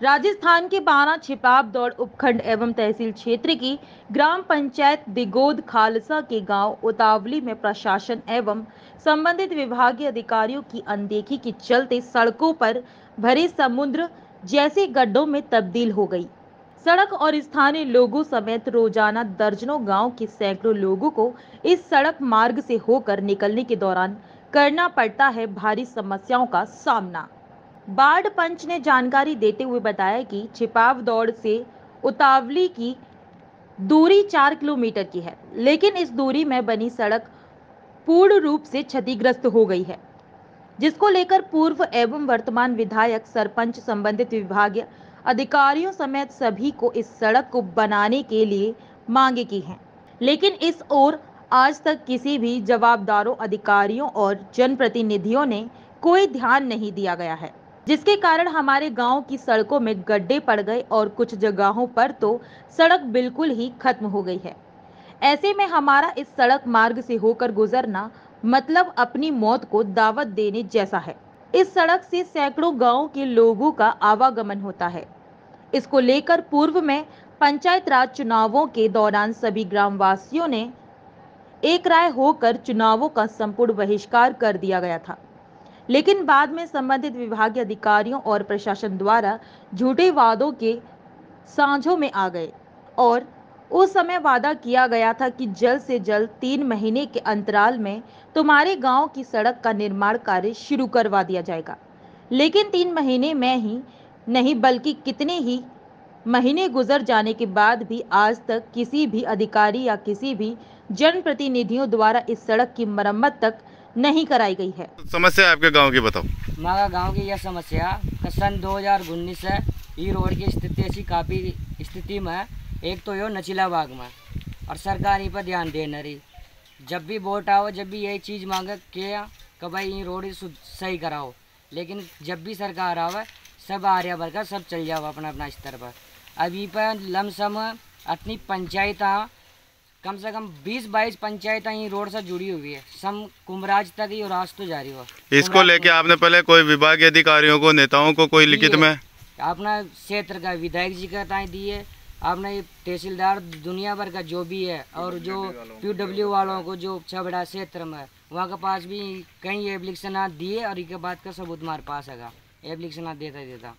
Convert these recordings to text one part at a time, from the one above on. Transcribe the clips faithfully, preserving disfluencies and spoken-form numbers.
राजस्थान के बारा छिपाब दौड़ उपखंड एवं तहसील क्षेत्र की ग्राम पंचायत दिगोद खालसा के गांव उतावली में प्रशासन एवं संबंधित विभागीय अधिकारियों की अनदेखी के चलते सड़कों पर भरे समुद्र जैसे गड्ढों में तब्दील हो गई। सड़क और स्थानीय लोगों समेत रोजाना दर्जनों गांव के सैकड़ों लोगों को इस सड़क मार्ग से होकर निकलने के दौरान करना पड़ता है भारी समस्याओं का सामना। बाढ़ पंच ने जानकारी देते हुए बताया कि छिपाव दौड़ से उतावली की दूरी चार किलोमीटर की है, लेकिन इस दूरी में बनी सड़क पूर्ण रूप से क्षतिग्रस्त हो गई है, जिसको लेकर पूर्व एवं वर्तमान विधायक, सरपंच, संबंधित विभागीय अधिकारियों समेत सभी को इस सड़क को बनाने के लिए मांगे की हैं, लेकिन इस ओर आज तक किसी भी जवाबदारों, अधिकारियों और जनप्रतिनिधियों ने कोई ध्यान नहीं दिया गया है, जिसके कारण हमारे गांव की सड़कों में गड्ढे पड़ गए और कुछ जगहों पर तो सड़क बिल्कुल ही खत्म हो गई है। ऐसे में हमारा इस सड़क मार्ग से होकर गुजरना मतलब अपनी मौत को दावत देने जैसा है। इस सड़क से सैकड़ों गांवों के लोगों का आवागमन होता है। इसको लेकर पूर्व में पंचायत राज चुनावों के दौरान सभी ग्रामवासियों ने एक राय होकर चुनावों का संपूर्ण बहिष्कार कर दिया गया था, लेकिन बाद में संबंधित विभागीय अधिकारियों और प्रशासन द्वारा झूठे वादों के सांझों में आ गए और उस समय वादा किया गया था कि जल्द से जल्द तीन महीने के अंतराल में तुम्हारे गांव की सड़क का निर्माण कार्य शुरू करवा दिया जाएगा, लेकिन तीन महीने में ही नहीं बल्कि कितने ही महीने गुजर जाने के बाद भी आज तक किसी भी अधिकारी या किसी भी जनप्रतिनिधियों द्वारा इस सड़क की मरम्मत तक नहीं कराई गई है। समस्या आपके गांव की बताओ। हमारा गांव की यह समस्या सन दो हज़ार उन्नीस से ई रोड की स्थिति ऐसी काफ़ी स्थिति में, एक तो यो नचीला बाग में और सरकार इन पर ध्यान दे न रही। जब भी वोट आओ, जब भी यही चीज़ मांगे कि भाई ये रोड सही कराओ, लेकिन जब भी सरकार आवे सब आर्या भर का सब चल जाओ अपना अपना स्तर पर। अभी पर लमसम अपनी पंचायत कम से कम बीस बाईस पंचायतें ये रोड से जुड़ी हुई है, सम कुमराज तक ये रास्ता जारी हुआ। इसको लेके आपने पहले कोई विभागीय अधिकारियों को, नेताओं को कोई लिखित में अपना क्षेत्र का विधायक जी का ताई दिए, आपने तहसीलदार दुनिया भर का जो भी है और जो पी डब्ल्यू वालों को जो अच्छा बड़ा क्षेत्र में वहाँ के पास भी कई एप्लीकेशन दिए और इसके बाद का सबूत हमारे पास है, एप्लीकेशन देता देता।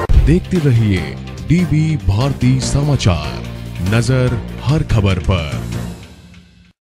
देखते रहिए डीबी भारती समाचार, नजर हर खबर पर।